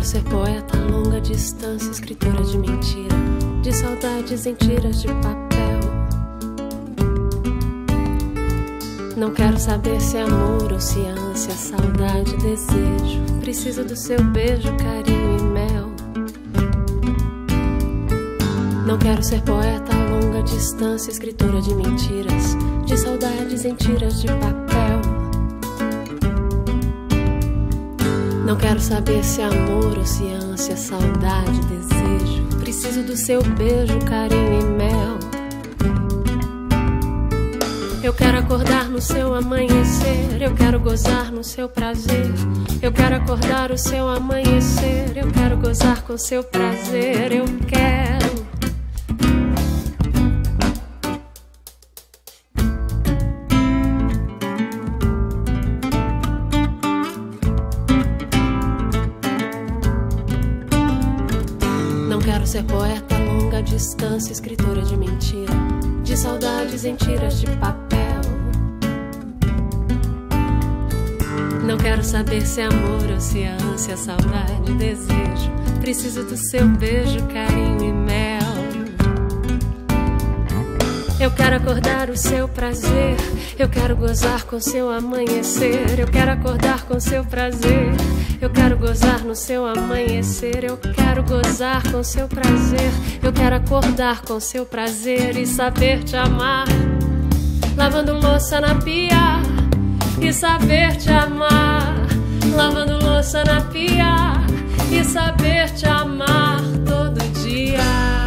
ser poeta a longa distância, escritora de mentira, de saudades em tiras de papel. Não quero saber se é amor ou se é ânsia, saudade, desejo. Preciso do seu beijo, carinho e mel. Não quero ser poeta a longa distância, escritora de mentiras, de saudades em tiras de papel. Não quero saber se é amor ou se é ânsia, saudade, desejo. Preciso do seu beijo, carinho e mel. Eu quero acordar no seu amanhecer, eu quero gozar no seu prazer. Eu quero acordar o seu amanhecer, eu quero gozar com seu prazer. Eu quero. Não quero ser poeta a longa distância, escritora de mentira, de saudades em tiras de papel. Não quero saber se é amor ou se é ânsia, saudade, desejo. Preciso do seu beijo, carinho e mel. Eu quero acordar o seu prazer, eu quero gozar com seu amanhecer. Eu quero acordar com seu prazer, eu quero gozar no seu amanhecer. Eu quero gozar com seu prazer, eu quero acordar com seu prazer e saber te amar, lavando louça na pia. E saber te amar, lavando louça na pia. E saber te amar todo dia.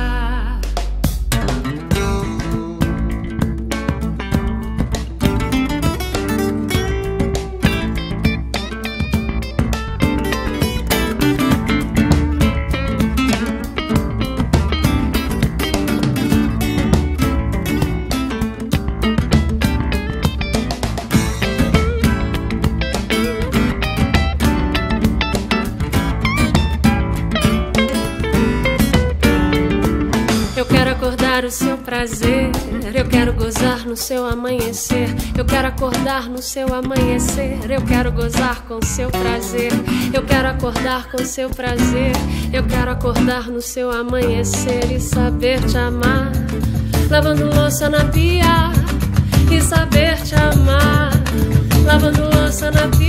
Eu quero acordar o seu prazer, eu quero gozar no seu amanhecer. Eu quero acordar no seu amanhecer, eu quero gozar com seu prazer. Eu quero acordar com seu prazer, eu quero acordar no seu amanhecer e saber te amar, lavando louça na pia. E saber te amar, lavando louça na pia.